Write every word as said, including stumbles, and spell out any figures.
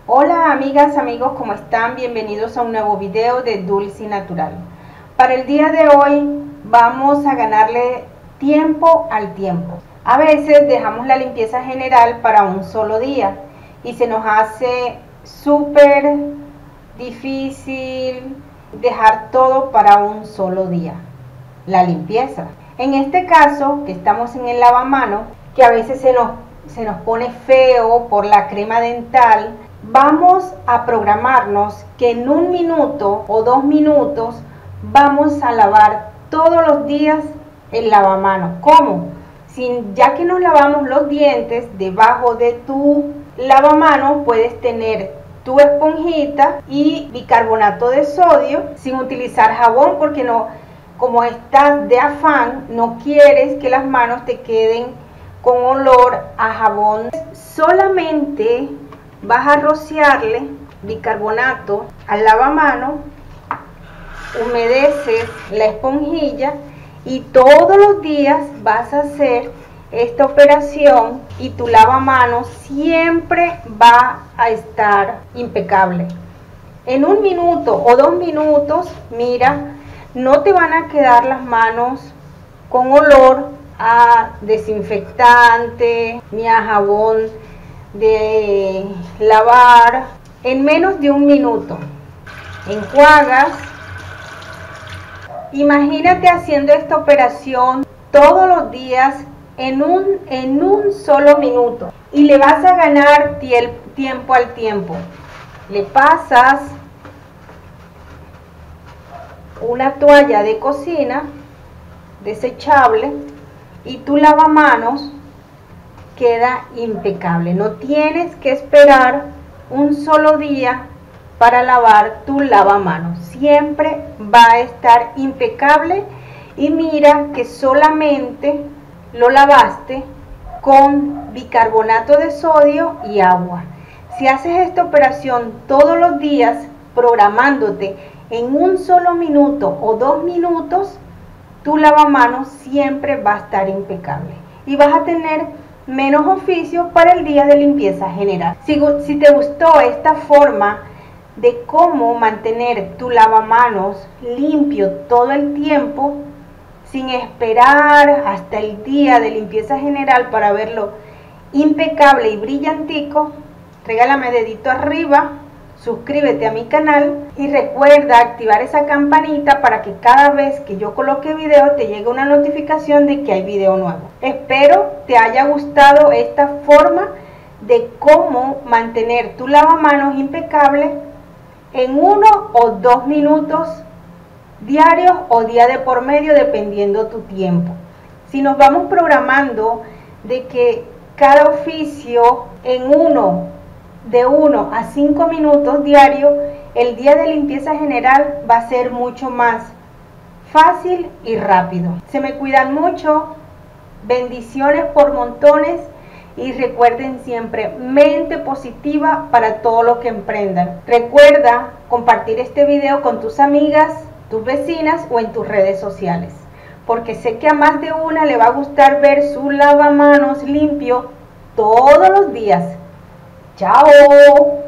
Hola amigas, amigos, ¿cómo están? Bienvenidos a un nuevo video de Dulce Natural. Para el día de hoy vamos a ganarle tiempo al tiempo. A veces dejamos la limpieza general para un solo día y se nos hace súper difícil dejar todo para un solo día, la limpieza. En este caso, que estamos en el lavamanos, que a veces se nos, se nos pone feo por la crema dental, vamos a programarnos que en un minuto o dos minutos vamos a lavar todos los días el lavamanos. ¿Cómo? Sin, ya que nos lavamos los dientes, debajo de tu lavamanos puedes tener tu esponjita y bicarbonato de sodio sin utilizar jabón, porque no, como estás de afán, no quieres que las manos te queden con olor a jabón. Solamente vas a rociarle bicarbonato al lavamanos, humedeces la esponjilla y todos los días vas a hacer esta operación y tu lavamanos siempre va a estar impecable. En un minuto o dos minutos, mira, no te van a quedar las manos con olor a desinfectante ni a jabón de lavar. En menos de un minuto enjuagas. Imagínate haciendo esta operación todos los días en un, en un solo minuto y le vas a ganar tiempo al tiempo. Le pasas una toalla de cocina desechable y tu lavamanos queda impecable. No tienes que esperar un solo día para lavar tu lavamanos. Siempre va a estar impecable y mira que solamente lo lavaste con bicarbonato de sodio y agua. Si haces esta operación todos los días, programándote en un solo minuto o dos minutos, tu lavamanos siempre va a estar impecable y vas a tener menos oficio para el día de limpieza general. Si, si te gustó esta forma de cómo mantener tu lavamanos limpio todo el tiempo, sin esperar hasta el día de limpieza general para verlo impecable y brillantico, regálame dedito arriba, suscríbete a mi canal y recuerda activar esa campanita para que cada vez que yo coloque video te llegue una notificación de que hay video nuevo. Espero te haya gustado esta forma de cómo mantener tu lavamanos impecable en uno o dos minutos diarios o día de por medio, dependiendo tu tiempo. Si nos vamos programando de que cada oficio en uno de uno a cinco minutos diarios, el día de limpieza general va a ser mucho más fácil y rápido. Se me cuidan mucho, bendiciones por montones y recuerden siempre, mente positiva para todo lo que emprendan. Recuerda compartir este video con tus amigas, tus vecinas o en tus redes sociales, porque sé que a más de una le va a gustar ver su lavamanos limpio todos los días. ¡Chao!